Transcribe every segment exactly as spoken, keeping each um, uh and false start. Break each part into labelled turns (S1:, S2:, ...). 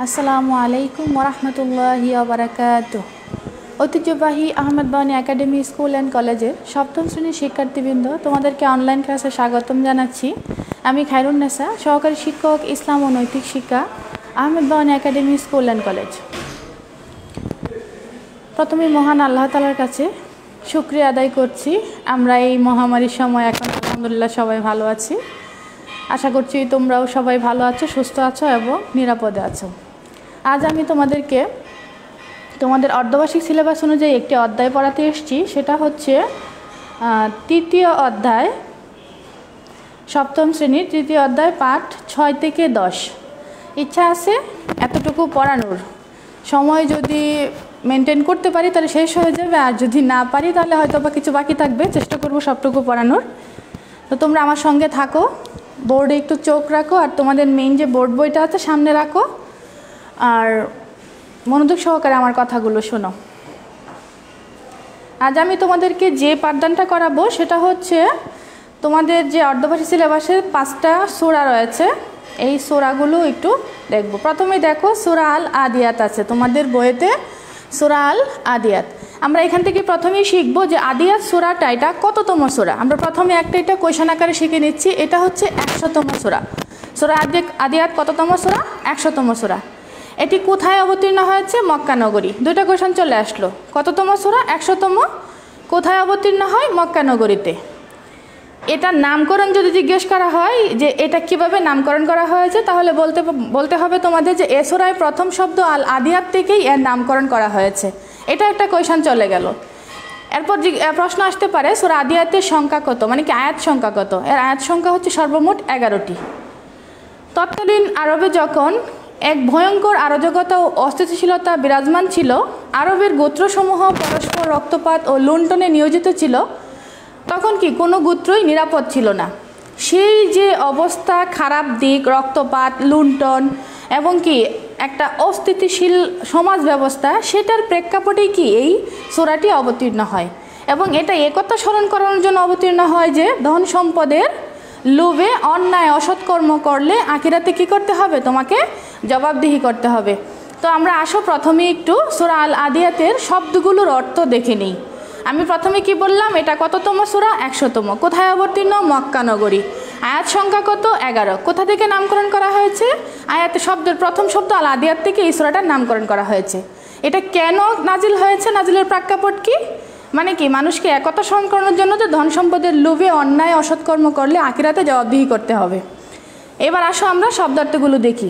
S1: আসসালামু আলাইকুম ওরহমতুল্লাহি ওয়া বারাকাতুহু। ঐতিহ্যবাহী Ahmed Bawany academy school and কলেজের সপ্তম শ্রেণীর শিক্ষার্থীবৃন্দ, তোমাদেরকে অনলাইন ক্লাসে স্বাগতম জানাচ্ছি। আমি খায়রুন্নেসা, সহকারী শিক্ষক, ইসলাম ও নৈতিক শিক্ষা, Ahmed Bawany academy school and college. প্রথমে মহান আল্লাহ তাআলার কাছে শুকরিয়া আদায় করছি, আমরা এই মহামারীর সময় এখন আলহামদুলিল্লাহ সবাই ভালো আছি। আশা করছি তোমরাও সবাই ভালো আছো, সুস্থ আছো এবং নিরাপদে আছো। আজ আমি তোমাদেরকে তোমাদের অর্ধবার্ষিক সিলেবাস অনুযায়ী একটি অধ্যায় পড়াতে এসেছি। সেটা হচ্ছে তৃতীয় অধ্যায়, সপ্তম শ্রেণীর তৃতীয় অধ্যায়, পাঠ ছয় থেকে দশ। ইচ্ছা আছে এতটুকু পড়ানোর, সময় যদি মেনটেন করতে পারি তাহলে শেষ হয়ে যাবে, আর যদি না পারি তাহলে হয়তো বা কিছু বাকি থাকবে। চেষ্টা করব সবটুকু পড়ানোর। তো তোমরা আমার সঙ্গে থাকো, বোর্ডে একটু চোখ রাখো, আর তোমাদের মেইন যে বোর্ড বইটা আছে সামনে রাখো, আর মনোযোগ সহকারে আমার কথাগুলো শোনো। আজ আমি তোমাদেরকে যে পাঠদানটা করাবো সেটা হচ্ছে তোমাদের যে অর্ধবার্ষিক সিলেবাসে পাঁচটা সূরা রয়েছে, এই সূরাগুলো একটু দেখব। প্রথমে দেখো সূরা আল আদিয়াত আছে তোমাদের বইতে, সূরা আল আদিয়াত। আমরা এখান থেকে প্রথমেই শিখব যে আদিয়াত সূরাটা এটা কততম সূরা। আমরা প্রথমে একটা এটা কোয়েশন আকারে শিখে নিচ্ছি। এটা হচ্ছে একশোতম সূরা। সূরা আদিয়াত কততম সূরা? একশোতম সূরা। এটি কোথায় অবতীর্ণ হয়েছে? মক্কা নগরী। দুইটা কোয়েশন চলে আসলো। কততম সূরা? একশোতম। কোথায় অবতীর্ণ হয়? মক্কা নগরীতে। এটার নামকরণ যদি জিজ্ঞেস করা হয় যে এটা কিভাবে নামকরণ করা হয়েছে, তাহলে বলতে বলতে হবে তোমাদের যে এ সূরায় প্রথম শব্দ আল আদিয়াত থেকেই এর নামকরণ করা হয়েছে। এটা একটা কোয়েশন চলে গেল। এরপর প্রশ্ন আসতে পারে সূরা আদিয়াতের সংখ্যা কত, মানে কি আয়াত সংখ্যা কত? এর আয়াত সংখ্যা হচ্ছে সর্বমোট এগারোটি। তৎকালীন আরবে যখন এক ভয়ঙ্কর অরাজকতা ও অস্থিতিশীলতা বিরাজমান ছিল, আরবের গোত্রসমূহ পরস্পর রক্তপাত ও লুণ্ঠনে নিয়োজিত ছিল, তখন কি কোনো গোত্রই নিরাপদ ছিল না। সেই যে অবস্থা, খারাপ দিক, রক্তপাত, লুণ্ঠন এবং কি একটা অস্থিতিশীল সমাজ ব্যবস্থা, সেটার প্রেক্ষাপটেই কি এই সূরাটি অবতীর্ণ হয়। এবং এটা একথা স্মরণ করানোর জন্য অবতীর্ণ হয় যে ধন সম্পদের লোভে অন্যায় অসৎকর্ম করলে আখিরাতে কি করতে হবে? তোমাকে জবাবদিহি করতে হবে। তো আমরা আসো প্রথমে একটু সূরা আল আদিয়াতের শব্দগুলোর অর্থ দেখে নিই। আমি প্রথমে কি বললাম? এটা কততম সূরা? একশোতম। কোথায় অবতীর্ণ? মক্কা নগরী। আয়াত সংখ্যা কত? এগারো। কোথা থেকে নামকরণ করা হয়েছে? আয়াত শব্দের প্রথম শব্দ আল আদিয়াত থেকে এই সূরাটার নামকরণ করা হয়েছে। এটা কেন নাজিল হয়েছে? নাজিলের প্রেক্ষাপট কি? মানে কি মানুষকে একতা স্মরণ করানোর জন্য যে ধন সম্পদের লোভে অন্যায় অসৎকর্ম করলে আখিরাতে জবাবদিহি করতে হবে। এবার আসো আমরা শব্দার্থগুলো দেখি।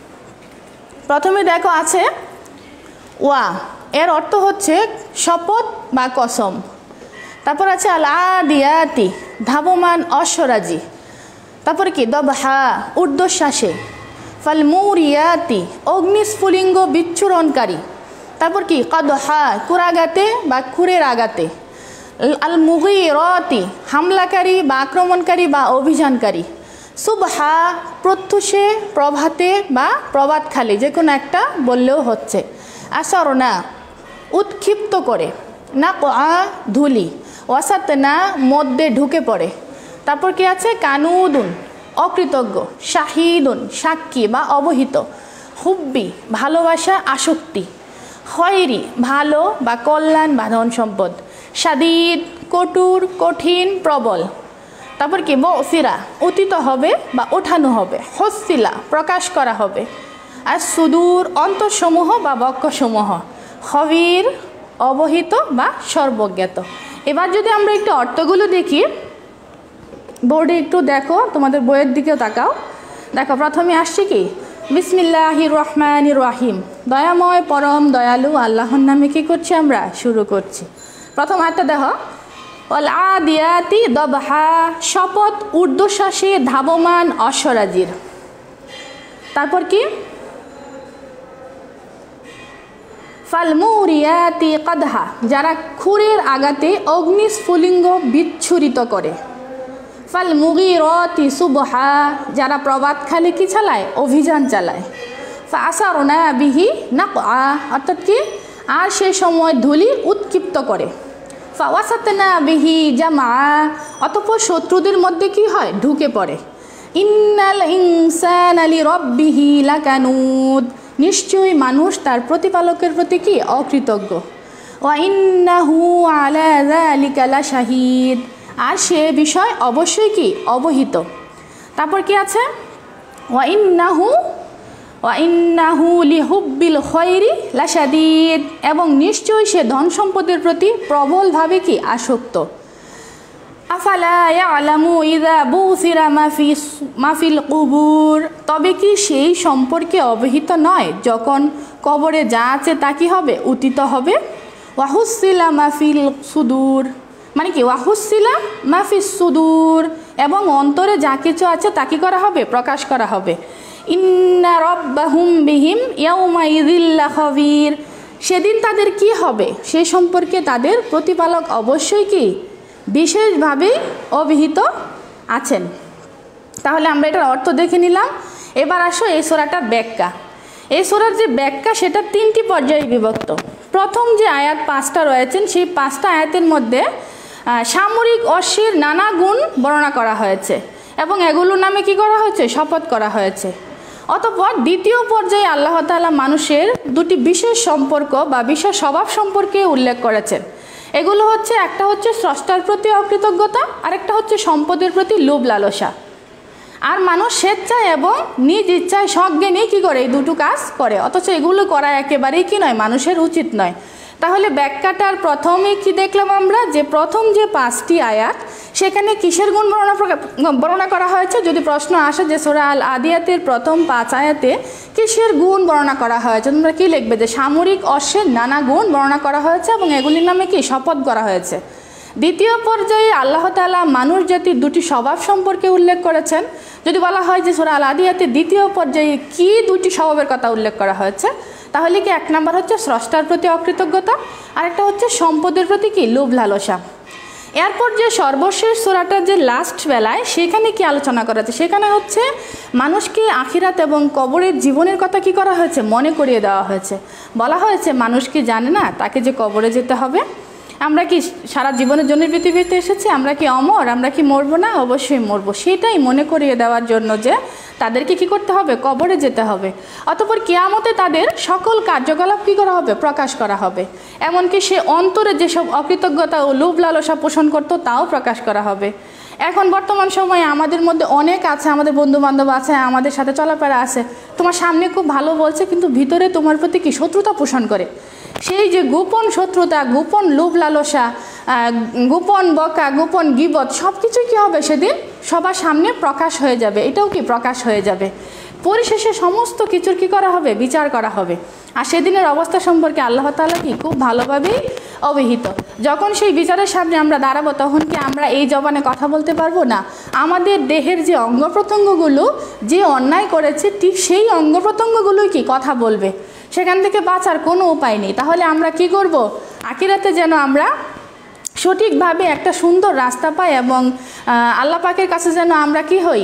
S1: প্রথমে দেখো আছে ওয়া, এর অর্থ হচ্ছে শপথ বা কসম। তারপর আছে আল আদিয়াতি, ধাবমান অশ্বরাজি। তারপরে কি দবহা, ঊর্ধ্বশ্বাসে। ফাল মুরিয়াতি, অগ্নিস্ফুলিঙ্গ বিচ্ছুরণকারী। তারপর কি কদহা, কুরাগাতে বা খুরের আগাতে। আল মুগীরাতি, হামলাকারী বা আক্রমণকারী বা অভিযানকারী। সুবহা, প্রত্যুষে, প্রভাতে বা প্রভাতখালী, যে কোনো একটা বললেও হচ্ছে। আসরনা, উৎক্ষিপ্ত করে। না কআ, ধুলি। ওয়াসাতনা, মধ্যে ঢুকে পড়ে। তারপর কি আছে? কানুদুন, অকৃতজ্ঞ। শাহিদুন, সাক্ষী বা অবহিত। হুব্বি, ভালোবাসা, আসক্তি। খয়রি, ভালো বা কল্যাণ বা ধন সম্পদ। শাদীদ, কঠোর, কঠিন, প্রবল। তারপর কি বসিরা, অতীত হবে বা ওঠানো হবে। হসিলা, প্রকাশ করা হবে। আর সুদূর, অন্তরসমূহ বা বক্ষসমূহ। খবীর, অবহিত বা সর্বজ্ঞাত। এবার যদি আমরা একটু অর্থগুলো দেখি, বোর্ডে একটু দেখো, তোমাদের বইয়ের দিকেও তাকাও। দেখো প্রথমে আসছে কি বিসমিল্লাহির রহমানির রহিম, দয়াময় পরম দয়ালু আল্লাহর নামে কি করছি আমরা? শুরু করছি। প্রথম আয়াতটা দেখো, আল আদিয়াতি দবহা, শপথ ঊর্ধ্বশ্বাসে ধাবমান অশ্বরাজির। তারপর কি ফাল মুরিয়াতি কদহা, যারা খুরের আঘাতে অগ্নিস্ফুলিঙ্গ বিচ্ছুরিত করে। ফাল মুগীরাতি সুবহা, যারা প্রভাতখালী কি চালায়? অভিযান চালায়। ফা আসারনা বিহি নাকআ, অর্থাৎ কি আর সে সময় ধুলি উৎক্ষিপ্ত করে। ফা ওয়াসাতনা বিহি জামা, অতঃপর শত্রুদের মধ্যে কি হয়? ঢুকে পড়ে। ইন্নাল ইনসানা লিরাব্বিহি লাকানুদ, নিশ্চয়ই মানুষ তার প্রতিপালকের প্রতি কি অকৃতজ্ঞ। ওয়া ইন্নাহু আলা যালিকা লাশাহিদ, আর সে বিষয় অবশ্যই কি অবহিত। তারপর কি আছে, ওয়া ইন্নাহু ওয়া ইন্নাহু লিহুব্বিল খৈরি লাশাদীদ, এবং নিশ্চয়ই সে ধন সম্পদের প্রতি প্রবলভাবে কি আসক্ত। আফালা ইয়ালামু ইযা বুসিরা মা ফি মা ফিল কুবুর, তবে কি সেই সম্পর্কে অবহিত নয় যখন কবরে যা আছে তা কি হবে উত্থিত হবে। ওয়াহুসিলা মা ফিল সুদূর, মানে কি ওয়াহুসিলা মা ফিস সুদূর, এবং অন্তরে যা কিছু আছে তা কি করা হবে প্রকাশ করা হবে। ইন্না রাব্বাহুম বিহিম ইয়াউমাইযিল লাখাবীর, সেদিন তাদের কি হবে সে সম্পর্কে তাদের প্রতিপালক অবশ্যই কি বিশেষভাবে অভিহিত আছেন। তাহলে আমরা এটার অর্থ দেখে নিলাম। এবার আসো এই সূরাটার ব্যাখ্যা। এই সূরার যে ব্যাখ্যা সেটা তিনটি পর্যায়ে বিভক্ত। প্রথম যে আয়াত পাঁচটা রয়েছেন সেই পাঁচটা আয়াতের মধ্যে সামরিক অশ্বের নানা গুণ বর্ণনা করা হয়েছে এবং এগুলোর নামে কি করা হয়েছে শপথ করা হয়েছে। অতঃপর দ্বিতীয় পর্যায়ে আল্লাহ তাআলা মানুষের দুটি বিশেষ সম্পর্ক বা বিশেষ স্বভাব সম্পর্কে উল্লেখ করেছেন। এগুলো হচ্ছে, একটা হচ্ছে স্রষ্টার প্রতি অকৃতজ্ঞতা, আরেকটা হচ্ছে সম্পদের প্রতি লোভ লালসা। আর মানুষ স্বেচ্ছায় এবং নিজ ইচ্ছায় সজ্ঞানে কী করে এই দুটো কাজ করে, অথচ এগুলো করা একেবারেই কি নয় মানুষের উচিত নয়। তাহলে ব্যাখ্যাটার প্রথমে কি দেখলাম আমরা, যে প্রথম যে পাঁচটি আয়াত সেখানে কিসের গুণ বর্ণনা বর্ণনা করা হয়েছে। যদি প্রশ্ন আসে যে সূরা আল আদিয়াতের প্রথম পাঁচ আয়াতে কিসের গুণ বর্ণনা করা হয়েছে, তোমরা কি লিখবে যে সামরিক অশ্বের নানা গুণ বর্ণনা করা হয়েছে এবং এগুলির নামে কি শপথ করা হয়েছে। দ্বিতীয় পর্যায়ে আল্লাহ তাআলা মানুষ জাতির দুটি স্বভাব সম্পর্কে উল্লেখ করেছেন। যদি বলা হয় যে সূরা আল আদিয়াতের দ্বিতীয় পর্যায়ে কি দুটি স্বভাবের কথা উল্লেখ করা হয়েছে, তাহলে কি এক নাম্বার হচ্ছে স্রষ্টার প্রতি অকৃতজ্ঞতা, আরেকটা হচ্ছে সম্পদের প্রতি কি লোভ লালসা। এরপর যে সর্বশেষ সূরাটার যে লাস্ট বেলায় সেখানে কি আলোচনা করা হয়েছে, সেখানে হচ্ছে মানুষকে আখিরাত এবং কবরের জীবনের কথা কি করা হয়েছে মনে করিয়ে দেওয়া হয়েছে। বলা হয়েছে মানুষ কি জানে না তাকে যে কবরে যেতে হবে। আমরা কি সারা জীবনের জন্য পৃথিবীতে এসেছি, আমরা কি অমর, আমরা কি মরবো না, অবশ্যই মরবো। সেটাই মনে করিয়ে দেওয়ার জন্য যে তাদেরকে কি করতে হবে কবরে যেতে হবে। অতঃপর কিয়ামতে তাদের সকল কার্যকলাপ কি করা হবে প্রকাশ করা হবে। এমনকি সে অন্তরে যেসব অকৃতজ্ঞতা ও লোভ লালসা পোষণ করতো তাও প্রকাশ করা হবে। এখন বর্তমান সময়ে আমাদের মধ্যে অনেক আছে, আমাদের বন্ধু বান্ধব আছে, আমাদের সাথে চলাফেরা আছে, তোমার সামনে খুব ভালো বলছে কিন্তু ভিতরে তোমার প্রতি কি শত্রুতা পোষণ করে। সেই যে গোপন শত্রুতা, গোপন লোভ লালসা, গোপন বকা, গোপন গীবত সব কিছুই কী হবে সেদিন সবার সামনে প্রকাশ হয়ে যাবে, এটাও কি প্রকাশ হয়ে যাবে। পরিশেষে সমস্ত কিছুর কি করা হবে বিচার করা হবে। আর সেদিনের অবস্থা সম্পর্কে আল্লাহ তাআলা কি খুব ভালোভাবেই অবহিত। যখন সেই বিচারের সামনে আমরা দাঁড়াবো তখন কি আমরা এই জবানে কথা বলতে পারবো না। আমাদের দেহের যে অঙ্গ প্রত্যঙ্গগুলো যে অন্যায় করেছে ঠিক সেই অঙ্গ প্রত্যঙ্গগুলোই কি কথা বলবে, সেখান থেকে বাঁচার কোনো উপায় নেই। তাহলে আমরা কি করব, আখিরাতে যেন আমরা সঠিকভাবে একটা সুন্দর রাস্তা পাই এবং আল্লাহ পাকের কাছে যেন আমরা কি হই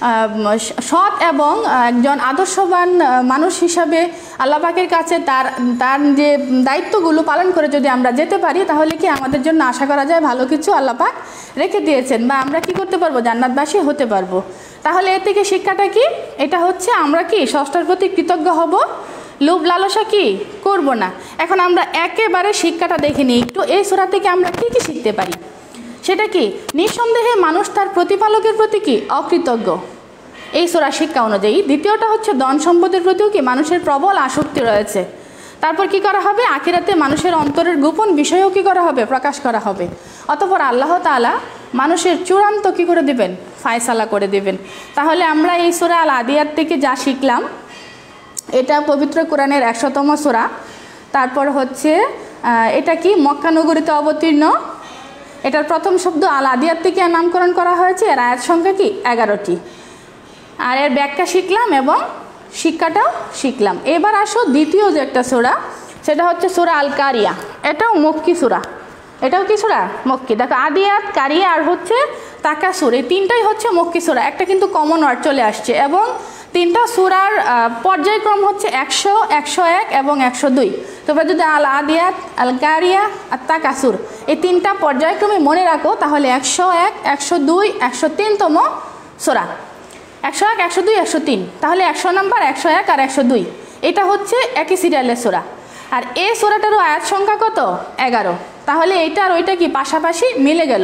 S1: সৎ এবং একজন আদর্শবান মানুষ হিসাবে আল্লাহ পাকের কাছে তার তার যে দায়িত্বগুলো পালন করে যদি আমরা যেতে পারি তাহলে কি আমাদের জন্য আশা করা যায় ভালো কিছু আল্লাহ পাক রেখে দিয়েছেন বা আমরা কি করতে পারবো জান্নাতবাসী হতে পারবো। তাহলে এর থেকে শিক্ষাটা কি, এটা হচ্ছে আমরা কি স্রষ্টার প্রতি কৃতজ্ঞ হব, লোভ লালসা কি করব না। এখন আমরা একেবারে শিক্ষাটা দেখে নিই একটু, এই সূরা থেকে আমরা কি কি শিখতে পারি। সেটা কি, নিঃসন্দেহে মানুষ তার প্রতিপালকের প্রতি কি অকৃতজ্ঞ এই সূরা শিক্ষা অনুযায়ী। দ্বিতীয়টা হচ্ছে ধন সম্পদের প্রতিও কি মানুষের প্রবল আসক্তি রয়েছে। তারপর কি করা হবে, আখিরাতে মানুষের অন্তরের গোপন বিষয়ও কি করা হবে প্রকাশ করা হবে। অতঃপর আল্লাহ তাআলা মানুষের চূড়ান্ত কি করে দিবেন ফায়সালা করে দিবেন। তাহলে আমরা এই সূরা আল আদিয়াত থেকে যা শিখলাম, এটা পবিত্র কোরআনের একশোতম সূরা। তারপর হচ্ছে এটা কি মক্কা নগরীতে অবতীর্ণ, এটার প্রথম শব্দ আল আদিয়াত থেকে নামকরণ করা হয়েছে। এর আয়াত সংখ্যা কি এগারোটি। আর এর ব্যাখ্যা শিখলাম এবং শিক্ষাটাও শিখলাম। এবার আসো দ্বিতীয় যে একটা সূরা, সেটা হচ্ছে সূরা আল কারিয়া। এটাও মক্কি সূরা, এটাও কি সূরা মক্কি। দেখো আদিয়াত, কারিয়া আর হচ্ছে তাকাসুর, এই তিনটাই হচ্ছে মক্কি সূরা। একটা কিন্তু কমন ওয়ার্ড চলে আসছে এবং তিনটা সূরার পর্যায়ক্রম হচ্ছে একশো, একশো এক এবং একশো দুই। তোমরা যদি আল আদিয়াত, আল কারিয়া আর তাকাসুর এই তিনটা পর্যায়ক্রমে মনে রাখো তাহলে একশো এক, একশো দুই, একশো তিনতম সূরা। একশো এক, একশো দুই, একশো তিন, তাহলে একশো নাম্বার, একশো এক আর একশো দুই এটা হচ্ছে একই সিরিয়ালের সূরা। আর এই সূরাটারও আয়াত সংখ্যা কত? এগারো। তাহলে এইটা আর ওইটা কি পাশাপাশি মিলে গেল।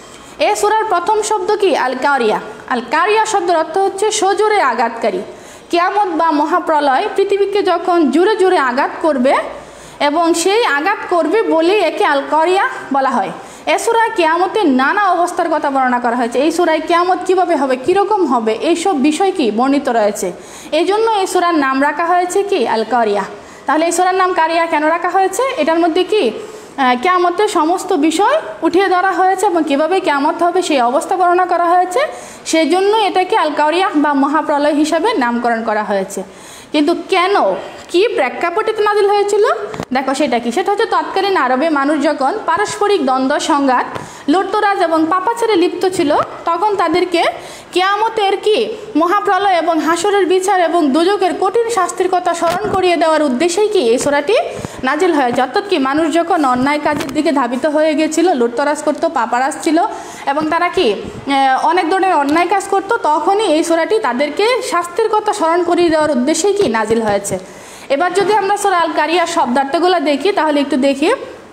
S1: এই সূরার প্রথম শব্দ কি? আল কারিয়া। আল কারিয়া শব্দের অর্থ হচ্ছে সজোরে আঘাতকারী। কিয়ামত বা মহাপ্রলয় পৃথিবীকে যখন জোরে জোরে আঘাত করবে এবং সেই আঘাত করবে বলেই একে আল কারিয়া বলা হয়। এই সূরায় কিয়ামতের নানা অবস্থার কথা বর্ণনা করা হয়েছে। এই সূরায় কিয়ামত কীভাবে হবে, কীরকম হবে, এইসব বিষয় কি বর্ণিত রয়েছে। এই জন্য এই সূরার নাম রাখা হয়েছে কি? আল কারিয়া। তাহলে এই সূরার নাম কারিয়া কেন রাখা হয়েছে? এটার মধ্যে কি কিয়ামতের সমস্ত বিষয় উঠিয়ে ধরা হয়েছে এবং কীভাবে কিয়ামত হবে সেই অবস্থা বর্ণনা করা হয়েছে। সেই জন্য এটাকে আল কারিয়া বা মহাপ্রলয় হিসাবে নামকরণ করা হয়েছে। কিন্তু কেন, কি প্রেক্ষাপটে নাজিল হয়েছিল? দেখো সেটা কি, সেটা হচ্ছে তৎকালীন আরবে মানুষ যখন পারস্পরিক দ্বন্দ্ব সংঘাত লুটতরাজ এবং পাপাচারে লিপ্ত ছিল, তখন তাদেরকে কিয়ামতের কি মহাপ্রলয় এবং হাসরের বিচার এবং দুজকের কঠিন শাস্তির কথা স্মরণ করিয়ে দেওয়ার উদ্দেশ্যেই কি এই সূরাটি নাজিল হয়েছে। অর্থাৎ কি মানুষ যখন অন্যায় কাজের দিকে ধাবিত হয়ে গিয়েছিল, লুটতরাজ করতো, পাপারাজ ছিল এবং তারা কি অনেক ধরনের অন্যায় কাজ করতো, তখনই এই সূরাটি তাদেরকে শাস্তির কথা স্মরণ করিয়ে দেওয়ার উদ্দেশ্যেই কি নাজিল হয়েছে। এবার যদি আমরা সূরা আল কারিয়া শব্দার্থগুলো দেখি তাহলে একটু দেখি।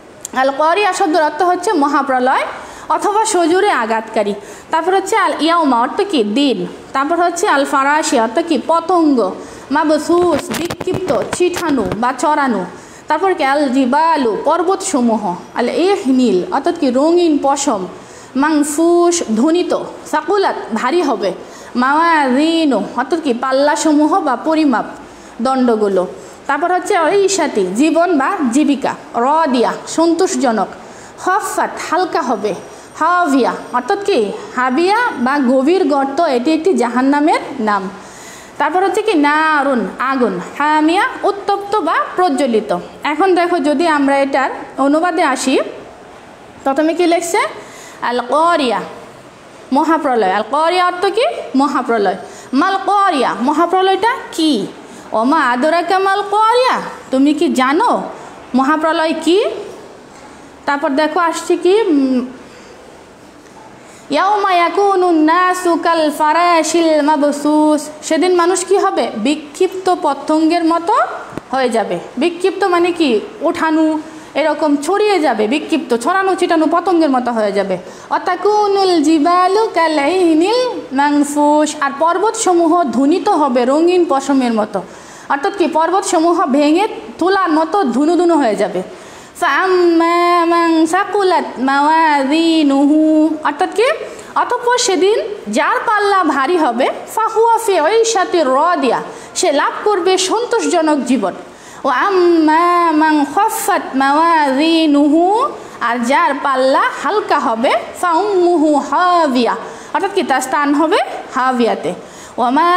S1: আল কারিয়া শব্দের অর্থ হচ্ছে মহাপ্রলয় অথবা সজোরে আঘাতকারী। তারপর হচ্ছে আল ইয়াউমা অর্থ কি? দিন। তারপর হচ্ছে আল ফারাশি অর্থ কি? পতঙ্গ। মাবসুস বিক্ষিপ্ত, ছিটানো বা চড়ানো। তারপর কি? আল জিবালু পর্বতসমূহ। আল ইহনীল অর্থাৎ কি? রঙিন পশম। মাংফুস ধ্বনিত। সাকুলাত ভারী হবে। মাওয়াজিনু অর্থাৎ কি? পাল্লাসমূহ বা পরিমাপ দণ্ডগুলো। তারপর হচ্ছে ঐশাতি জীবন বা জীবিকা। রদিয়া সন্তোষজনক। হফাত হালকা হবে। হাভিয়া অর্থাৎ কি? হাবিয়া বা গভীর গর্ত, এটি একটি জাহান্নামের নাম। তারপর হচ্ছে কি? নারুন আগুন। হামিয়া উত্তপ্ত বা প্রজ্বলিত। এখন দেখো যদি আমরা এটার অনুবাদে আসি, প্রথমে কি লিখছে? আল কারিয়া মহাপ্রলয়। আল কারিয়া অর্থ কি? মহাপ্রলয়। মাল কারিয়া মহাপ্রলয়টা কি? ওমা আদরাকা মাল কারিয়া, তুমি কি জানো মহাপ্রলয় কি? তারপর দেখো আসছে কি? ইয়াউমা ইয়াকুনুন নাসু কাল ফারাশিল মাবসুস, সেদিন মানুষ কি হবে? বিক্ষিপ্ত পতঙ্গের মতো হয়ে যাবে। বিক্ষিপ্ত মানে কি? ওঠানো, এরকম ছড়িয়ে যাবে। বিক্ষিপ্ত ছড়ানো ছিটানো পতঙ্গের মতো হয়ে যাবে। অতাকুনুল জিবালু কালাইনিল মাংফুস, আর পর্বতসমূহ ধুনিত হবে রঙিন পশমের মতো। অর্থাৎ কি? পর্বতসমূহ ভেঙে তুলার মতো ধুনু ধুনু হয়ে যাবে। ফাআম্মা মান সাকুলাত মাওয়াজিনুহু অর্থাৎ কি? অতঃপর সেদিন যার পাল্লা ভারী হবে, ফাহুয়া ফি ঈশাতির রাদিয়া, সে লাভ করবে সন্তোষজনক জীবন। ও আম্মা মান খাফাত মাওয়াজিনুহু, আর যার পাল্লা হালকা হবে, ফাউম্মুহু হাবিয়া অর্থাৎ কি? তার স্থান হবে হাবিয়াতে। ওমা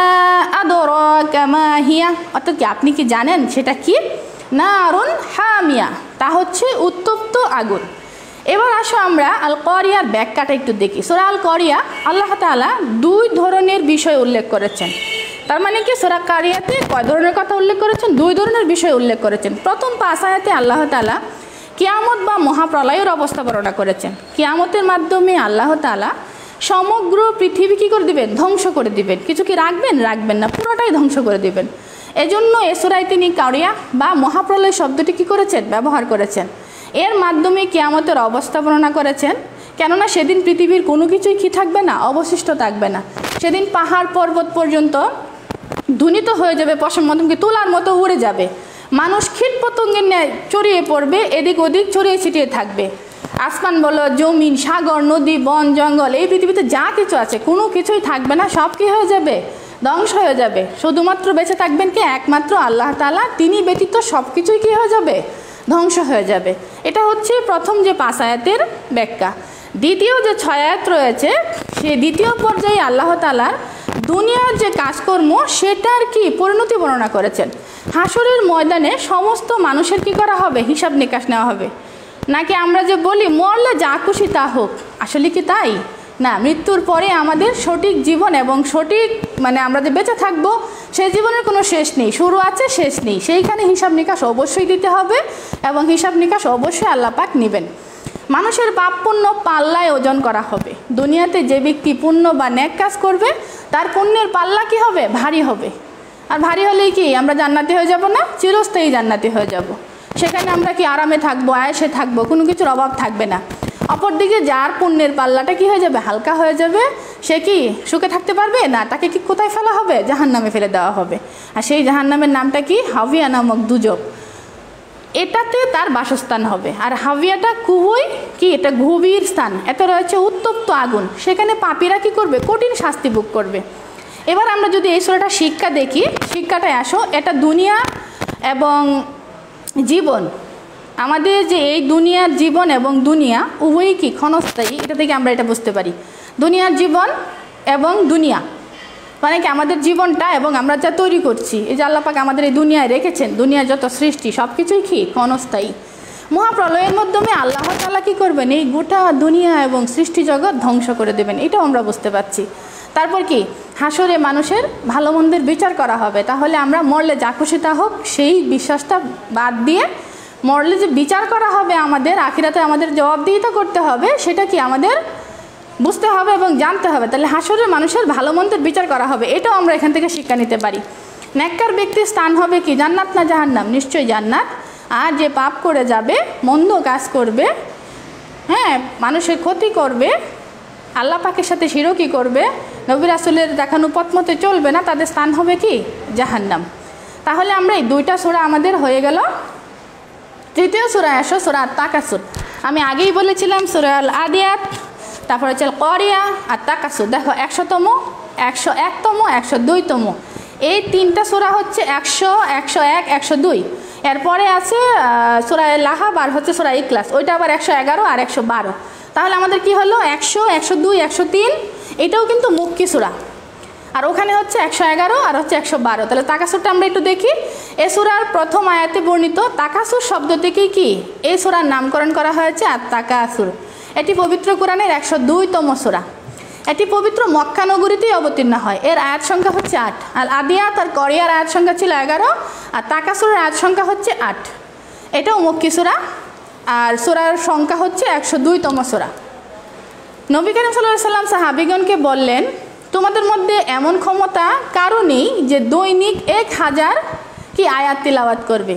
S1: আদরাকা মা হিয়া অর্থাৎ কি? আপনি কি জানেন সেটা কি? নারুন হামিয়া, তা হচ্ছে উত্তপ্ত আগুন। এবার আসো আমরা আল কারিয়ার ব্যাখ্যাটা একটু দেখি। সূরা আল কারিয়া আল্লাহ তাআলা দুই ধরনের বিষয় উল্লেখ করেছেন। তার মানে কি? সূরা কারিয়াতে কয় ধরনের কথা উল্লেখ করেছেন? দুই ধরনের বিষয় উল্লেখ করেছেন। প্রথম পাঁচ আয়াতে আল্লাহ তাআলা কিয়ামত বা মহাপ্রলয়ের অবস্থা বর্ণনা করেছেন। কিয়ামতের মাধ্যমে আল্লাহ তাআলা সমগ্র পৃথিবী কী করে দিবেন? ধ্বংস করে দিবেন। কিছু কি রাখবেন? রাখবেন না, পুরোটাই ধ্বংস করে দিবেন। এজন্য এ সূরায় তিনি কারিয়া বা মহাপ্রলয় শব্দটি কী করেছেন? ব্যবহার করেছেন। এর মাধ্যমে কিয়ামতের অবস্থা বর্ণনা করেছেন। কেননা সেদিন পৃথিবীর কোনো কিছুই কি থাকবে না? অবশিষ্ট থাকবে না। সেদিন পাহাড় পর্বত পর্যন্ত ধুনিত হয়ে যাবে, পশম মতনকে তুলার মতো উড়ে যাবে। মানুষ কীট পতঙ্গের ন্যায় ছড়িয়ে পড়বে, এদিক ওদিক ছড়িয়ে ছিটিয়ে থাকবে। আসমান বলো, জমিন, সাগর, নদী, বন, জঙ্গল, এই পৃথিবীতে যা কিছু আছে কোনো কিছুই থাকবে না, সব কী হয়ে যাবে? ধ্বংস হয়ে যাবে। শুধুমাত্র বেঁচে থাকবেন কি? একমাত্র আল্লাহ তাআলা, তিনি ব্যতীত সব কিছুই কী হয়ে যাবে? ধ্বংস হয়ে যাবে। এটা হচ্ছে প্রথম যে পাঁচ আয়াতের ব্যাখ্যা। দ্বিতীয় যে ছয় আয়াত রয়েছে, সেই দ্বিতীয় পর্যায়ে আল্লাহ তাআলার দুনিয়ার যে কাজকর্ম সেটার কি পরিণতি বর্ণনা করেছেন। হাসরের ময়দানে সমস্ত মানুষের কি করা হবে? হিসাব নিকাশ নেওয়া হবে। নাকি আমরা যে বলি মরলে যা খুশি তা হোক, আসলে কি তাই? না, মৃত্যুর পরে আমাদের সঠিক জীবন এবং সঠিক মানে আমরা যে বেঁচে থাকবো সেই জীবনের কোনো শেষ নেই, শুরু আছে শেষ নেই। সেইখানে হিসাব নিকাশ অবশ্যই দিতে হবে এবং হিসাব নিকাশ অবশ্যই আল্লাহ পাক নেবেন। মানুষের পাপ পুণ্য পাল্লায় ওজন করা হবে। দুনিয়াতে যে ব্যক্তি পুণ্য বা নেক কাজ করবে তার পুণ্যের পাল্লা কি হবে? ভারী হবে। আর ভারী হলেই কি আমরা জান্নাতি হয়ে যাব না? চিরস্থায়ী জান্নাতি হয়ে যাব। সেখানে আমরা কি আরামে থাকবো, আয়েসে থাকবো, কোনো কিছুর অভাব থাকবে না। অপরদিকে যার পুণ্যের পাল্লাটা কি হয়ে যাবে? হালকা হয়ে যাবে। সে কি সুখে থাকতে পারবে না? তাকে কি কোথায় ফেলা হবে? জাহান্নামে ফেলে দেওয়া হবে। আর সেই জাহান্নামের নামটা কি? হাবিয়া নামক দুজক। এটাতে তার বাসস্থান হবে। আর হাবিয়াটা খুবই কি, এটা গভীর স্থান, এতে রয়েছে উত্তপ্ত আগুন। সেখানে পাপীরা কি করবে? কঠিন শাস্তি ভোগ করবে। এবার আমরা যদি এই সূরাটা শিক্ষা দেখি, শিক্ষাটায় আসো, এটা দুনিয়া এবং জীবন, আমাদের যে এই দুনিয়ার জীবন এবং দুনিয়া উভয়ই কি ক্ষণস্থায়ী, এটা থেকে আমরা এটা বুঝতে পারি। দুনিয়ার জীবন এবং দুনিয়া মানে কি আমাদের জীবনটা এবং আমরা যা তৈরি করছি, এই যে আল্লাহ পাক আমাদের এই দুনিয়ায় রেখেছেন, দুনিয়ার যত সৃষ্টি সব কিছুই কি ক্ষণস্থায়ী। মহাপ্রলয়ের মাধ্যমে আল্লাহ তাআলা কি করবেন? এই গোটা দুনিয়া এবং সৃষ্টি জগৎ ধ্বংস করে দেবেন, এটাও আমরা বুঝতে পারছি। তারপর কি হাসরে মানুষের ভালো মন্দের বিচার করা হবে। তাহলে আমরা মরলে যা খুশি তা হোক সেই বিশ্বাসটা বাদ দিয়ে মরলে যে বিচার করা হবে আমাদের আখিরাতে, আমাদের জবাবদিহিতা করতে হবে, সেটা কি আমাদের বুঝতে হবে এবং জানতে হবে। তাহলে হাসরে মানুষের ভালো মন্দের বিচার করা হবে, এটাও আমরা এখান থেকে শিক্ষা নিতে পারি। নেককার ব্যক্তির স্থান হবে কি? জান্নাত না জাহান্নাম? নিশ্চয়ই জান্নাত। আর যে পাপ করে যাবে, মন্দ কাজ করবে, হ্যাঁ মানুষের ক্ষতি করবে, আল্লাহ পাকের সাথে শিরকি করবে, নবী রাসূলের দেখানো পথ মতে চলবে না, তাদের স্থান হবে কি? জাহান্নাম। তাহলে আমরা এই দুইটা সূরা আমাদের হয়ে গেল। তৃতীয় সূরা আসো, সূরা আত-তাকাসুর। আমি আগেই বলেছিলাম সূরা আল আদিয়াত, তারপর হচ্ছে করিয়া আর তাকাসুর। দেখো একশোতম, একশো একতম, একশো দুইতম, এই তিনটা সূরা হচ্ছে একশো, একশো এক, একশো দুই। এরপরে আছে সূরা লাহাব আর হচ্ছে সূরা ইখলাস, ওইটা আবার একশো এগারো আর একশো বারো। তাহলে আমাদের কি হলো? একশো, একশো দুই, একশো তিন, এটাও কিন্তু মক্কি সূরা। আর ওখানে হচ্ছে একশো এগারো আর হচ্ছে একশো বারো। তাহলে তাকাসুরটা আমরা একটু দেখি। এ সূরার প্রথম আয়াতে বর্ণিত তাকাসুর শব্দ থেকেই কি এই সূরার নামকরণ করা হয়েছে আর তাকাসুর। এটি পবিত্র কোরআনের একশো দুইতম সূরা। এটি পবিত্র মক্কা নগরীতেই অবতীর্ণ হয়। এর আয়াত সংখ্যা হচ্ছে আট। আর আদিয়াত আর করিয়ার আয়াত সংখ্যা ছিল এগারো, আর তাকাসুরের আয়াত সংখ্যা হচ্ছে আট। এটাও মক্কি সূরা, আর সূরার সংখ্যা হচ্ছে একশো দুইতম সূরা। নবী করিম সাল্লাল্লাহু আলাইহি ওয়াসাল্লাম সাহাবীগণকে বললেন, তোমাদের মধ্যে এমন ক্ষমতা কারো নেই যে দৈনিক এক হাজার কি আয়াত তিলাওয়াত করবে।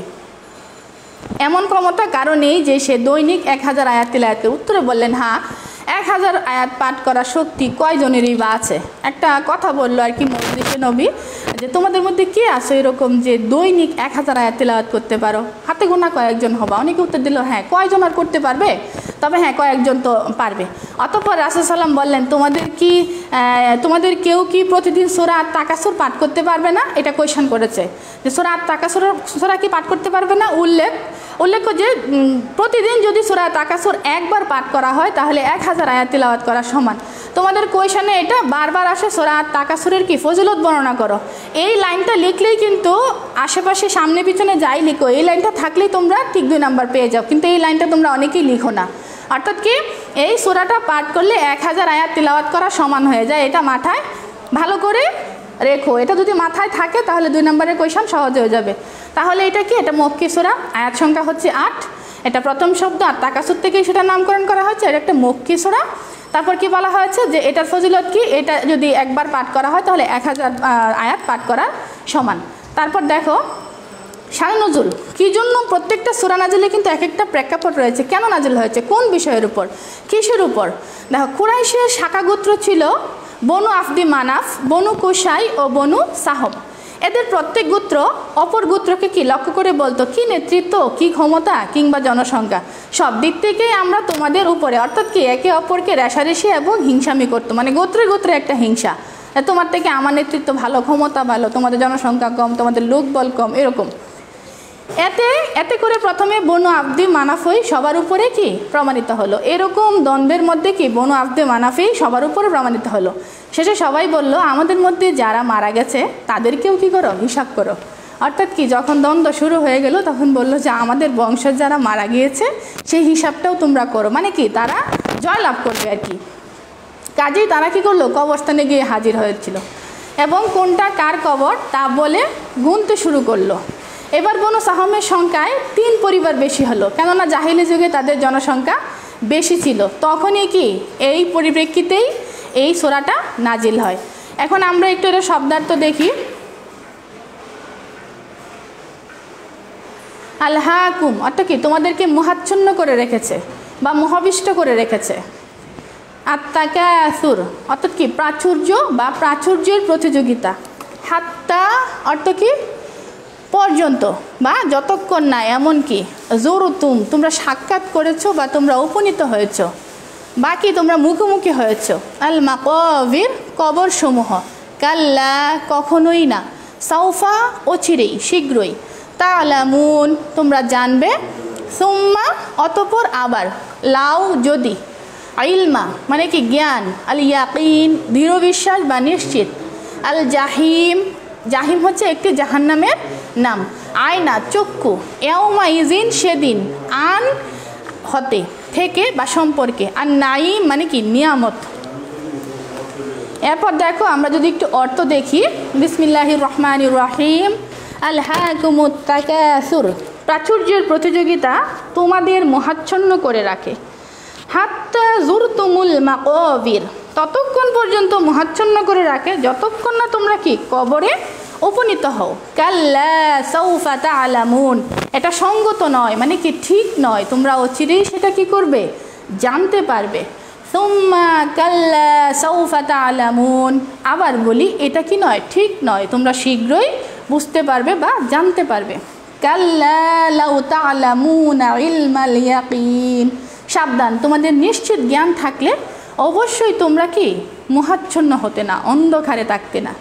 S1: এমন ক্ষমতা কারো নেই যে সে দৈনিক এক হাজার আয়াত তিলাওয়াত করবে। উত্তরে বললেন, হ্যাঁ এক হাজার আয়াত পাঠ করার শক্তি কয়জনেরই বা আছে। একটা কথা বললো আর কি মজলিসে নবী, যে তোমাদের মধ্যে কে আছে এরকম যে দৈনিক এক হাজার আয়াত তিলাওয়াত করতে পারো? হাতে গোনা কয়েকজন হবা। অনেকে উত্তর দিল, হ্যাঁ কয়জন আর করতে পারবে? তবে হ্যাঁ কয়েকজন তো পারবে। অতঃপর রাসূল সাল্লাম বললেন, তোমাদের কি তোমাদের কেউ কি প্রতিদিন সূরা আত-তাকাসুর পাঠ করতে পারবে না? এটা কোয়েশ্চন করেছে যে সূরা আত-তাকাসুর সূরা কি পাঠ করতে পারবে না? উল্লেখ উল্লেখ্য যে প্রতিদিন যদি সূরা আত-তাকাসুর একবার পাঠ করা হয় তাহলে এক হাজার আয়াত তিলাওয়াত করা সমান। তোমাদের কোয়েশনে এটা বারবার আসে, সূরা আত-তাকাসুরের কি ফজিলত বর্ণনা করো। এই লাইনটা লিখলেই কিন্তু আশেপাশে সামনে পিছনে যাই লিখো, এই লাইনটা থাকলেই তোমরা ঠিক দুই নাম্বার পেয়ে যাও। কিন্তু এই লাইনটা তোমরা অনেকেই লিখো না। অর্থাৎ কি এই সূরাটা পাঠ করলে এক হাজার আয়াত তিলাওয়াত করা সমান হয়ে যায়। এটা মাথায় ভালো করে রেখো। এটা যদি মাথায় থাকে তাহলে দুই নম্বরের কোয়েশন সহজ হয়ে যাবে। তাহলে এটা কি? এটা মক্কি সূরা, আয়াত সংখ্যা হচ্ছে আট। এটা প্রথম শব্দ আর তাকাসুর থেকেই সেটা নামকরণ করা হয়েছে। এটা একটা মক্কি সূরা। তারপর কি বলা হয়েছে যে এটার ফজিলত কি? এটা যদি একবার পাঠ করা হয় তাহলে এক হাজার আয়াত পাঠ করার সমান। তারপর দেখো শানে নজুল, কী জন্য প্রত্যেকটা সূরা নাজিলে কিন্তু এক একটা প্রেক্ষাপট রয়েছে। কেন নাজিল হয়েছে, কোন বিষয়ের উপর, কিসের উপর? দেখো কুরাইশের শাখা গোত্র ছিল বনু আফদি মানাফ, বনু কুসাই ও বনু সাহম। এদের প্রত্যেক গোত্র অপর গোত্রকে কি লক্ষ্য করে বলতো, কি নেতৃত্ব, কি ক্ষমতা কিংবা জনসংখ্যা, সব দিক থেকেই আমরা তোমাদের উপরে। অর্থাৎ কি একে অপরকে রেষারেষি এবং হিংসামি করতো, মানে গোত্রে গোত্রে একটা হিংসা। তোমার থেকে আমার নেতৃত্ব ভালো, ক্ষমতা ভালো, তোমাদের জনসংখ্যা কম, তোমাদের লোকবল কম, এরকম। এতে এতে করে প্রথমে বনু আফদি মানাফই সবার উপরে কি প্রমাণিত হলো। এরকম দ্বন্দ্বের মধ্যে কি বনু আফদি মানাফই সবার উপরে প্রমাণিত হলো। শেষে সবাই বলল, আমাদের মধ্যে যারা মারা গেছে তাদেরকেও কি করো, হিসাব করো। অর্থাৎ কি যখন দ্বন্দ্ব শুরু হয়ে গেল তখন বললো যে আমাদের বংশের যারা মারা গিয়েছে সেই হিসাবটাও তোমরা করো। মানে কি তারা জয়লাভ করবে আর কি। কাজেই তারা কি করলো, কবরস্থানে গিয়ে হাজির হয়েছিল এবং কোনটা কার কবর তা বলে গুনতে শুরু করলো। এবার বনু সাহমের সংখ্যায় তিন পরিবার বেশি হলো, কেননা জাহিলি যুগে তাদের জনসংখ্যা বেশি ছিল। তখনই কি এই পরিপ্রেক্ষিতেই এই সূরাটা নাজিল হয়। এখন আমরা একটু এটা শব্দার্থ দেখি। আলহাকুম অর্থাৎ কি তোমাদেরকে মোহাচ্ছন্ন করে রেখেছে বা মোহাবিষ্ট করে রেখেছে। আত্তাকাসুর অর্থাৎ কি প্রাচুর্য বা প্রাচুর্যের প্রতিযোগিতা। হাত্তা অর্থ কি পর্যন্ত বা যতক্ষণ না, এমনকি জোরতুম তোমরা সাক্ষাৎ করেছো বা তোমরা উপনীত হয়েছ, বাকি তোমরা মুখোমুখি হয়েছ। আল মাকাবির কবর সমূহ। কাল্লা কখনোই না, সাউফা অচিরেই শীঘ্রই, তালামুন তোমরা জানবে, সুম্মা অতপর আবার, লাউ যদি, ইলমা মানে কি জ্ঞান, আল ইয়াকিন দৃঢ় বিশ্বাস বা নিশ্চিত, আল জাহিম জাহিম হচ্ছে একটি জাহান্নামের নাম, আয়না চক্ষু, ইয়াউমা ইজিন সেদিন, আন হতে থেকে বা সম্পর্কে, আর নাইম মানে কি নিয়ামত। এরপর দেখো আমরা যদি একটু অর্থ দেখি, বিসমিল্লাহির রহমানির রহিম। আলহাকুমুত তাকাসুর প্রাচুর্যের প্রতিযোগিতা তোমাদের মোহাচ্ছন্ন করে রাখে। হাত্তা জুরতুমুল মাকাবির ততক্ষণ পর্যন্ত মোহাচ্ছন্ন করে রাখে যতক্ষণ না তোমরা কি কবরে উপনীত হও। কাল্লা সাউফা তা'লামুন এটা সঙ্গত নয়, মানে কি ঠিক নয়, তোমরা অচিরেই সেটা কি করবে জানতে পারবে। সুম্মা কাল্লা সাউফা তা'লামুন আবার বলি এটা কি নয়, ঠিক নয়, তোমরা শীঘ্রই বুঝতে পারবে বা জানতে পারবে। কাল্লা লাউ তা'লামুনা ইলমাল ইয়াকিন সাবধান, তোমাদের নিশ্চিত জ্ঞান থাকলে অবশ্যই তোমরা কি মোহাচ্ছন্ন হতে না, অন্ধকারে থাকতে না।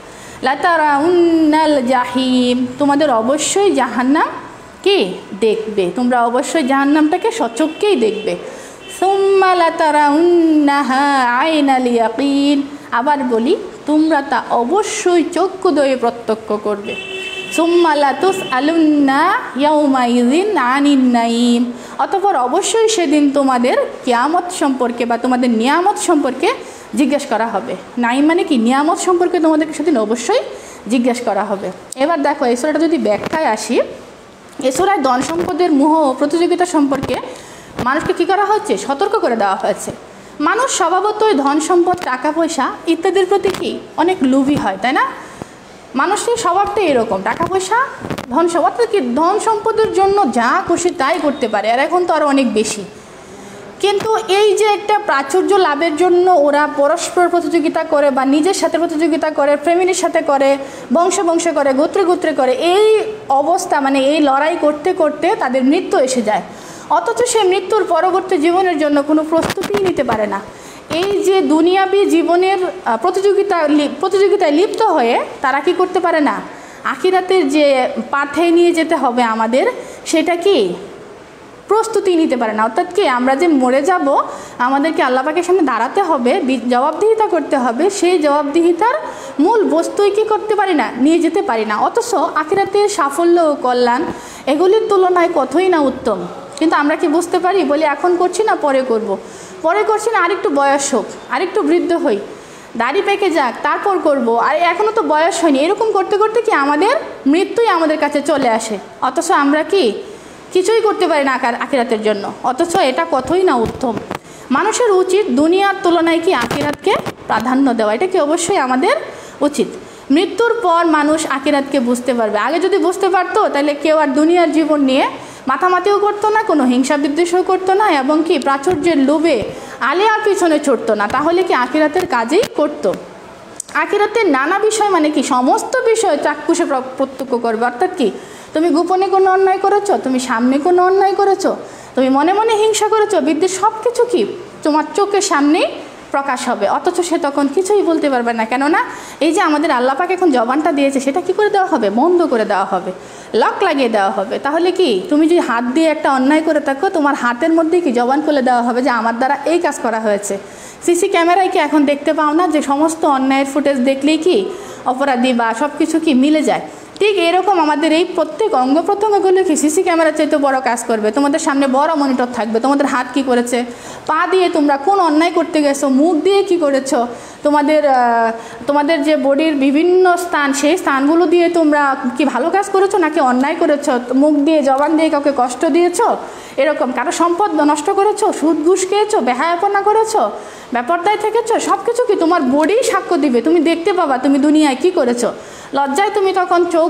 S1: লাতারাউন্নাল জাহিম তোমাদের অবশ্যই জাহান্নাম কি দেখবে, তোমরা অবশ্যই জাহান্নামটাকে সচক্ষেই দেখবে। সুম্মা লাতারাউন্নাহা আইনাল ইয়াকিন আবার বলি তোমরা তা অবশ্যই চক্ষুদ্বয়ে প্রত্যক্ষ করবে। সুম্মা লাতুসআলুন্না ইয়াউমাইযিন আনিন নাঈম অতঃপর অবশ্যই সেদিন তোমাদের কিয়ামত সম্পর্কে বা তোমাদের নিয়ামত সম্পর্কে জিজ্ঞেস করা হবে। নাঈম মানে কি নিয়ামত সম্পর্কে তোমাদেরকে সেদিন অবশ্যই জিজ্ঞেস করা হবে। এবার দেখো এই সূরাটা যদি ব্যাখ্যায় আসি, এই সূরায় ধন সম্পদের মোহ প্রতিযোগিতা সম্পর্কে মানুষকে কী করা হচ্ছে, সতর্ক করে দেওয়া হয়েছে। মানুষ স্বভাবতই ধন সম্পদ টাকা পয়সা ইত্যাদির প্রতি কি অনেক লোভী হয়, তাই না? মানুষের স্বভাবটাই এরকম, টাকা পয়সা ধন সম্পদ কি ধন সম্পদের জন্য যা খুশি তাই করতে পারে, আর এখন তো আরও অনেক বেশি। কিন্তু এই যে একটা প্রাচুর্য লাভের জন্য ওরা পরস্পর প্রতিযোগিতা করে বা নিজের সাথে প্রতিযোগিতা করে, ফ্যামিলির সাথে করে, বংশ বংশে করে, গোত্রে গোত্রে করে, এই অবস্থা মানে এই লড়াই করতে করতে তাদের মৃত্যু এসে যায়। অথচ সে মৃত্যুর পরবর্তী জীবনের জন্য কোনো প্রস্তুতিই নিতে পারে না। এই যে দুনিয়াবি জীবনের প্রতিযোগিতা প্রতিযোগিতায় লিপ্ত হয়ে তারা কি করতে পারে না, আখিরাতের যে পাথে নিয়ে যেতে হবে আমাদের সেটা কি প্রস্তুতি নিতে পারে না। অর্থাৎ কি আমরা যে মরে যাব, আমাদেরকে আল্লাহ পাকের সামনে দাঁড়াতে হবে, জবাবদিহিতা করতে হবে, সেই জবাবদিহিতার মূল বস্তুই কি করতে পারি না, নিয়ে যেতে পারি না। অথচ আখিরাতের সাফল্য ও কল্যাণ এগুলির তুলনায় কতই না উত্তম। কিন্তু আমরা কি বুঝতে পারি, বলি এখন করছি না পরে করব, পরে করছি না আরেকটু বয়স হোক, আরেকটু বৃদ্ধ হই, দাড়ি পেকে যাক তারপর করব, আর এখনও তো বয়স হয়নি, এরকম করতে করতে কি আমাদের মৃত্যুই আমাদের কাছে চলে আসে। অথচ আমরা কি কিছুই করতে পারি না আখিরাতের জন্য, অথচ এটা কতই না উত্তম। মানুষের উচিত দুনিয়ার তুলনায় কি আখিরাতকে প্রাধান্য দেওয়া, এটা কি অবশ্যই আমাদের উচিত। মৃত্যুর পর মানুষ আখিরাতকে বুঝতে পারবে। আগে যদি বুঝতে পারতো তাহলে কেউ আর দুনিয়ার জীবন নিয়ে মাথামাতিও করতো না, কোনো হিংসা বিদ্বেষও করতো না, এবং কি প্রাচুর্যের লোভে আলেয়ার পিছনে ছুটতো না, তাহলে কি আখিরাতের কাজেই করতো। আখিরাতের নানা বিষয় মানে কি সমস্ত বিষয় চাক্ষুষে প্রত্যক্ষ করবে। অর্থাৎ কি তুমি গোপনে কোনো অন্যায় করেছো, তুমি সামনে কোনো অন্যায় করেছো, তুমি মনে মনে হিংসা করেছো, বিদ্বেষ, সব কিছু কি তোমার চোখের সামনেই প্রকাশ হবে। অথচ সে তখন কিছুই বলতে পারবে না, কেননা এই যে আমাদের আল্লাহ পাক এখন জবানটা দিয়েছে সেটা কি করে দেওয়া হবে, বন্ধ করে দেওয়া হবে, লক লাগিয়ে দেওয়া হবে। তাহলে কি তুমি যদি হাত দিয়ে একটা অন্যায় করে থাকো, তোমার হাতের মধ্যেই কি জবান খুলে দেওয়া হবে যে আমার দ্বারা এই কাজ করা হয়েছে। সিসি ক্যামেরায় কি এখন দেখতে পাও না যে সমস্ত অন্যায়ের ফুটেজ দেখলেই কি অপরাধী বা সব কিছু কি মিলে যায়। ঠিক এরকম আমাদের এই প্রত্যেক অঙ্গ প্রত্যঙ্গগুলো কি সিসি ক্যামেরার চাইতে বড় কাজ করবে। তোমাদের সামনে বড় মনিটর থাকবে, তোমাদের হাত কি করেছে, পা দিয়ে তোমরা কোন অন্যায় করতে গেছো, মুখ দিয়ে কি করেছো, তোমাদের তোমাদের যে বডির বিভিন্ন স্থান সেই স্থানগুলো দিয়ে তোমরা কি ভালো কাজ করেছো নাকি অন্যায় করেছো, মুখ দিয়ে জবান দিয়ে কাউকে কষ্ট দিয়েছো, এরকম কারো সম্পদ নষ্ট করেছো, সুদ ঘুষ খেয়েছো, বেহায়াপনা করেছো, ব্যাপারটাই থেকেছো, সব কিছু কি তোমার বডি সাক্ষ্য দিবে। তুমি দেখতে পাবা তুমি দুনিয়ায় কি করেছো। লজ্জায় তুমি তখন চোখ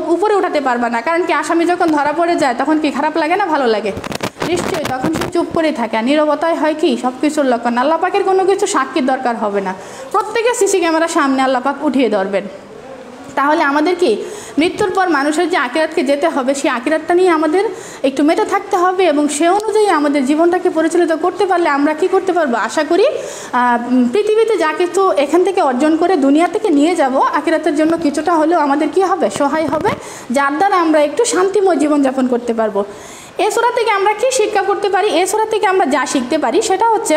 S1: উপরে উঠাতে পারবা না। কারণ কি আসামি যখন ধরা পড়ে যায় তখন কি খারাপ লাগে না ভালো লাগে? নিশ্চয়ই তখন সে চুপ করে থাকে। আর নীরবতায় হয় কি সব কিছুর লক্ষণ। আল্লাহ পাকের কোনো কিছু সাক্ষীর দরকার হবে না, প্রত্যেকে সিসি ক্যামেরার সামনে আল্লাহ পাক উঠিয়ে ধরবেন। তাহলে আমাদের কি মৃত্যুর পর মানুষের যে আখিরাতকে যেতে হবে, সেই আখিরাতটা নিয়ে আমাদের একটু মেতে থাকতে হবে এবং সে অনুযায়ী আমাদের জীবনটাকে পরিচালিত করতে পারলে আমরা কি করতে পারবো, আশা করি পৃথিবীতে যা কিছু এখান থেকে অর্জন করে দুনিয়া থেকে নিয়ে যাব, আখিরাতের জন্য কিছুটা হলেও আমাদের কি হবে, সহায় হবে, যার দ্বারা আমরা একটু শান্তিময় জীবনযাপন করতে পারবো। এ সূরা থেকে আমরা কি শিক্ষা করতে পারি? এ সূরা থেকে আমরা যা শিখতে পারি সেটা হচ্ছে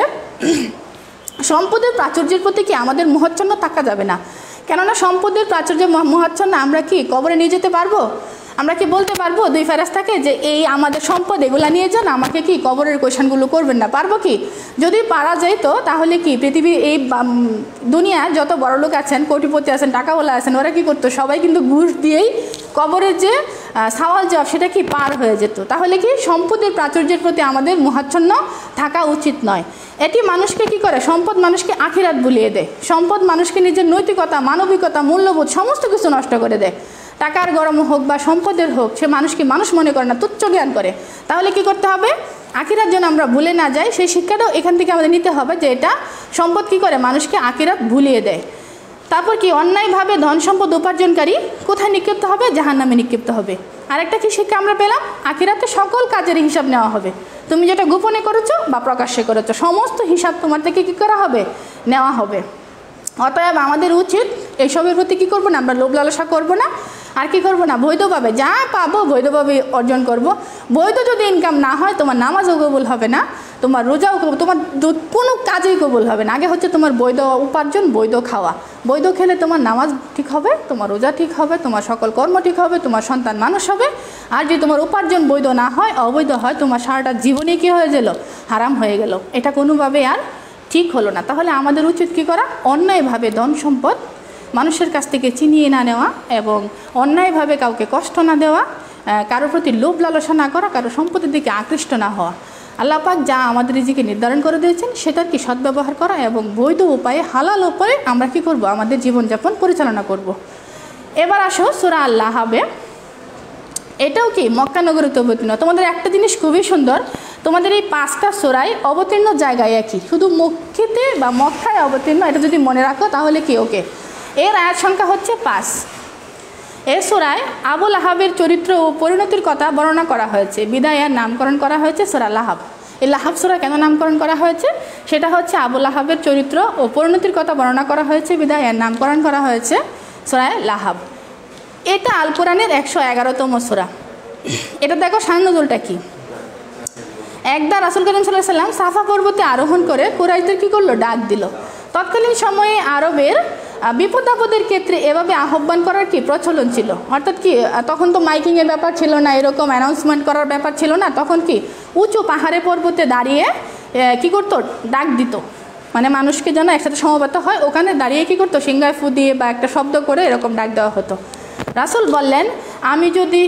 S1: সম্পদের প্রাচুর্যের প্রতি কি আমাদের মোহাচ্ছন্ন থাকা যাবে না। কেননা সম্পদের প্রাচুর্য মোহাচ্ছন্ন আমরা কি কবরে নিয়ে যেতে পারবো? আমরা কি বলতে পারবো দুই ফেরেশতাকে যে এই আমাদের সম্পদ এগুলা নিয়ে যান, আমাকে কি কবরের কোয়েশনগুলো করবেন না? পারবো কি? যদি পারা যায় তো তাহলে কি পৃথিবীর এই দুনিয়ার যত বড় লোক আছেন, কোটিপতি আছেন, টাকাওয়ালা আছেন, ওরা কি করতো? সবাই কিন্তু ঘুষ দিয়েই কবরের যে সওয়াল জবাব সেটা কি পার হয়ে যেত। তাহলে কি সম্পদের প্রাচুর্যের প্রতি আমাদের মোহাচ্ছন্ন থাকা উচিত নয়। এটি মানুষকে কি করে? সম্পদ মানুষকে আখিরাত ভুলিয়ে দেয়। সম্পদ মানুষকে নিজের নৈতিকতা, মানবিকতা, মূল্যবোধ সমস্ত কিছু নষ্ট করে দেয়। টাকার গরম হোক বা সম্পদের হোক, সে মানুষকে মানুষ মনে করে না, তুচ্ছ জ্ঞান করে। তাহলে কি করতে হবে? আখিরাত যেন আমরা ভুলে না যাই, সেই শিক্ষাটাও এখান থেকে আমাদের নিতে হবে যে এটা সম্পদ কি করে মানুষকে আখিরাত ভুলিয়ে দেয়। তারপর কি অন্যায়ভাবে ধন সম্পদ উপার্জনকারী কোথায় নিক্ষিপ্ত হবে? জাহান্নামে নিক্ষিপ্ত হবে। আরেকটা কি শিক্ষা আমরা পেলাম? আখিরাতে সকল কাজের হিসাব নেওয়া হবে। তুমি যেটা গোপনে করেছো বা প্রকাশ্যে করেছো, সমস্ত হিসাব তোমার থেকে কী করা হবে? নেওয়া হবে। অতএব আমাদের উচিত এইসবের প্রতি কী করবো না, আমরা লোভ লালসা করবো না। আর কি করবো না? বৈধভাবে যা পাবো বৈধভাবে অর্জন করব। বৈধ যদি ইনকাম না হয় তোমার নামাজও কবুল হবে না, তোমার রোজাও কবুল, তোমার কোনো কাজেই কবুল হবে না। আগে হচ্ছে তোমার বৈধ উপার্জন, বৈধ খাওয়া। বৈধ খেলে তোমার নামাজ ঠিক হবে, তোমার রোজা ঠিক হবে, তোমার সকল কর্ম ঠিক হবে, তোমার সন্তান মানুষ হবে। আর যদি তোমার উপার্জন বৈধ না হয়, অবৈধ হয়, তোমার সারাটা জীবনে কী হয়ে গেল? হারাম হয়ে গেল। এটা কোনোভাবে আর ঠিক হলো না। তাহলে আমাদের উচিত কী করা? অন্যায়ভাবে ধন সম্পদ মানুষের কাছ থেকে চিনিয়ে না নেওয়া এবং অন্যায়ভাবে কাউকে কষ্ট না দেওয়া, কারোর প্রতি লোভ লালসা না করা, কারো সম্পদের দিকে আকৃষ্ট না হওয়া। আল্লাহ পাক যা আমাদের রিজিকে নির্ধারণ করে দিয়েছেন সেটার কি সদ্ব্যবহার করা এবং বৈধ উপায়ে, হালাল উপায়ে আমরা কি করব? আমাদের জীবনযাপন পরিচালনা করব। এবার আসো সূরা আল লাহাবে। এটাও কি মক্কা নগরীতে অবতীর্ণ। তোমাদের একটা জিনিস খুবই সুন্দর, তোমাদের এই পাঁচটা সূরায় অবতীর্ণ জায়গায় একই, শুধু মক্কিতে বা মক্কায় অবতীর্ণ। এটা যদি মনে রাখো তাহলে কি ওকে। এর আয়াত সংখ্যা হচ্ছে পাঁচ। এই সূরায় আবু লাহাবের চরিত্র ও পরিণতির কথা বর্ণনা করা হয়েছে, বিদায় এর নামকরণ করা হয়েছে সূরা লাহাব। এই লাহাব সূরা কেন নামকরণ করা হয়েছে? সেটা হচ্ছে আবু লাহাবের চরিত্র ও পরিণতির কথা বর্ণনা করা হয়েছে, বিদায় এর নামকরণ করা হয়েছে সূরা লাহাব। এটা আল কোরআনের একশো এগারোতম সূরা। এটা দেখো শানুজুলটা কি। একদা রাসূল করিম সাল্লাল্লাহু আলাইহি ওয়াসাল্লাম সাফা পর্বতে আরোহণ করে কুরাইশদের কী করলো? ডাক দিল। তৎকালীন সময়ে আরবের বিপদ আপদের ক্ষেত্রে এভাবে আহ্বান করার কি প্রচলন ছিল। অর্থাৎ কি তখন তো মাইকিংয়ের ব্যাপার ছিল না, এরকম অ্যানাউন্সমেন্ট করার ব্যাপার ছিল না। তখন কি উঁচু পাহাড়ে পর্বতে দাঁড়িয়ে কি করতো? ডাক দিত, মানে মানুষকে যেন একসাথে সমবেত হয়, ওখানে দাঁড়িয়ে কী করতো? সিংহায় ফু দিয়ে বা একটা শব্দ করে এরকম ডাক দেওয়া হতো। রাসূল বললেন, আমি যদি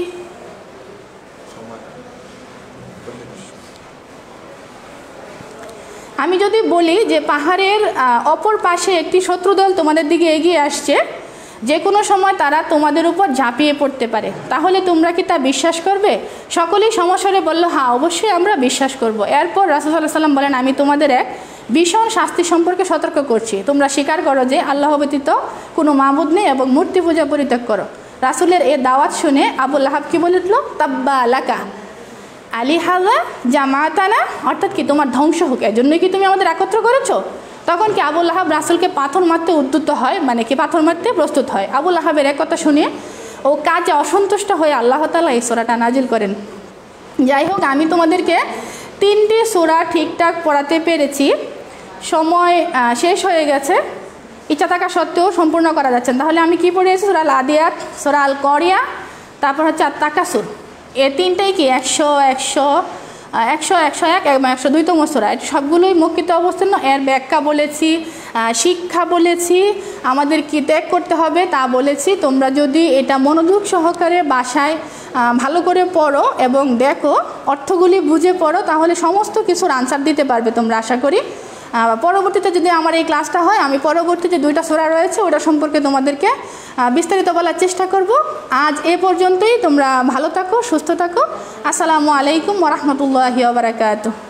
S1: আমি যদি বলি যে পাহাড়ের অপর পাশে একটি শত্রুদল তোমাদের দিকে এগিয়ে আসছে, যে কোনো সময় তারা তোমাদের উপর ঝাঁপিয়ে পড়তে পারে, তাহলে তোমরা কি তা বিশ্বাস করবে? সকলেই সমস্বরে বলল, হ্যাঁ অবশ্যই আমরা বিশ্বাস করব। এরপর রাসূল সাল্লাল্লাহু আলাইহি ওয়াসাল্লাম বলেন, আমি তোমাদের এক ভীষণ শাস্তি সম্পর্কে সতর্ক করছি। তোমরা স্বীকার করো যে আল্লাহ ব্যতীত কোনো মাবুদ নেই এবং মূর্তি পূজা পরিত্যাগ করো। রাসূলের এ দাওয়াত শুনে আবু লাহাব কি বলে উঠল? তাব্বা লাকা আলি হাজা জামাতানা, অর্থাৎ কি তোমার ধ্বংস হোক, এর জন্যই কি তুমি আমাদের একত্র করেছো? তখন কি আবু লাহাব রাসূলকে পাথর মারতে উদ্যত হয়, মানে কি পাথর মারতে প্রস্তুত হয়। আবু লাহাবের এক কথা শুনে ও কাজে অসন্তুষ্ট হয়ে আল্লাহ তাআলা এই সূরাটা নাজিল করেন। যাই হোক, আমি তোমাদেরকে তিনটি সূরা ঠিকঠাক পড়াতে পেরেছি। সময় শেষ হয়ে গেছে, ইচ্ছা থাকা সত্ত্বেও সম্পূর্ণ করা যাচ্ছে না। তাহলে আমি কি পড়িয়েছি? সূরা আল আদিয়াত, সূরা আল করিয়া, তারপর হচ্ছে আত তাকাসুর। এই তিনটাই কি একশো একশো একশো একশো এক এবং একশো দুইতম সূরা। এটা সবগুলোই মক্কিতে অবতীর্ণ। এর ব্যাখ্যা বলেছি, শিক্ষা বলেছি, আমাদের কি ত্যাগ করতে হবে তা বলেছি। তোমরা যদি এটা মনোযোগ সহকারে বাসায় ভালো করে পড়ো এবং দেখো, অর্থগুলি বুঝে পড়ো, তাহলে সমস্ত কিছুর আনসার দিতে পারবে তোমরা, আশা করি। পরবর্তীতে যদি আমার এই ক্লাসটা হয় আমি পরবর্তী যে দুইটা সূরা রয়েছে ওটা সম্পর্কে তোমাদেরকে বিস্তারিত বলার চেষ্টা করব। আজ এ পর্যন্তই, তোমরা ভালো থাকো, সুস্থ থাকো। আসসালামু আলাইকুম ওয়া রাহমাতুল্লাহি ওয়া বারাকাতুহু।